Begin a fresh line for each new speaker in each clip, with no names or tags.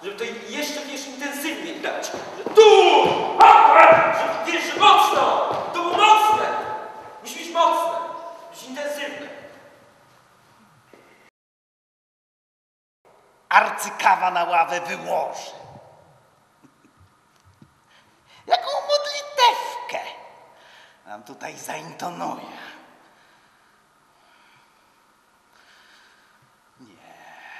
Żeby to jeszcze, wiesz, intensywniej grać. Tu! Żeby, wiesz, że mocno! To było mocne! Musi być mocne, być intensywne.
Arcykawa na ławę wyłoży. Jaką modlitewkę nam tutaj zaintonuje. Nie.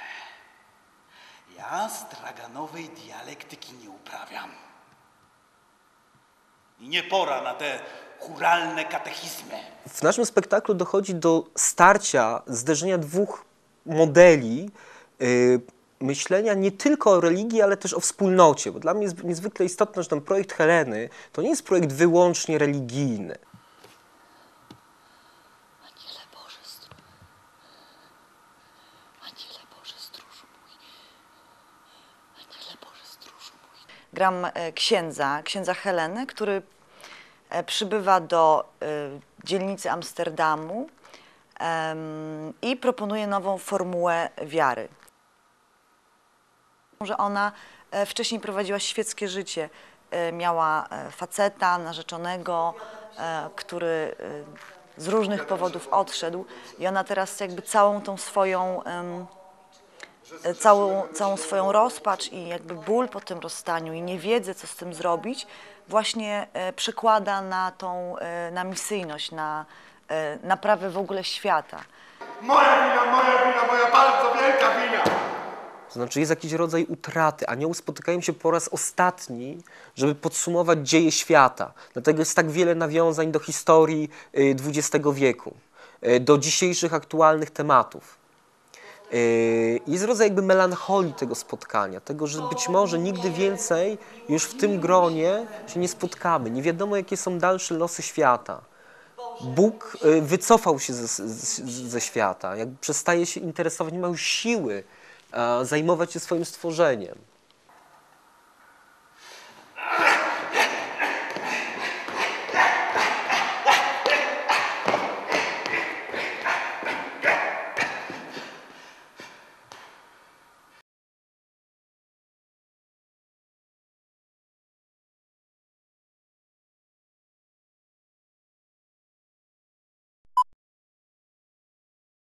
Ja straganowej dialektyki nie uprawiam. I nie pora na te chóralne katechizmy.
W naszym spektaklu dochodzi do starcia, zderzenia dwóch modeli myślenia nie tylko o religii, ale też o wspólnocie. Bo dla mnie jest niezwykle istotne, że ten projekt Heleny to nie jest projekt wyłącznie religijny.
Aniele Boże stróż. Aniele Boże stróżu mój. Aniele Boże stróżu mój. Gram księdza Heleny, który przybywa do dzielnicy Amsterdamu i proponuje nową formułę wiary. Że ona wcześniej prowadziła świeckie życie. Miała faceta, narzeczonego, który z różnych powodów odszedł i ona teraz jakby całą tą swoją, całą swoją rozpacz i jakby ból po tym rozstaniu i niewiedzę, co z tym zrobić, właśnie przekłada na misyjność, na naprawę w ogóle świata.
Moja wina, moja bardzo wielka wina!
To znaczy jest jakiś rodzaj utraty. Anioły spotykają się po raz ostatni, żeby podsumować dzieje świata. Dlatego jest tak wiele nawiązań do historii XX wieku, do dzisiejszych aktualnych tematów. Jest rodzaj jakby melancholii tego spotkania, tego, że być może nigdy więcej już w tym gronie się nie spotkamy. Nie wiadomo, jakie są dalsze losy świata. Bóg wycofał się ze świata, jakby przestaje się interesować, nie ma już siły zajmować się swoim stworzeniem.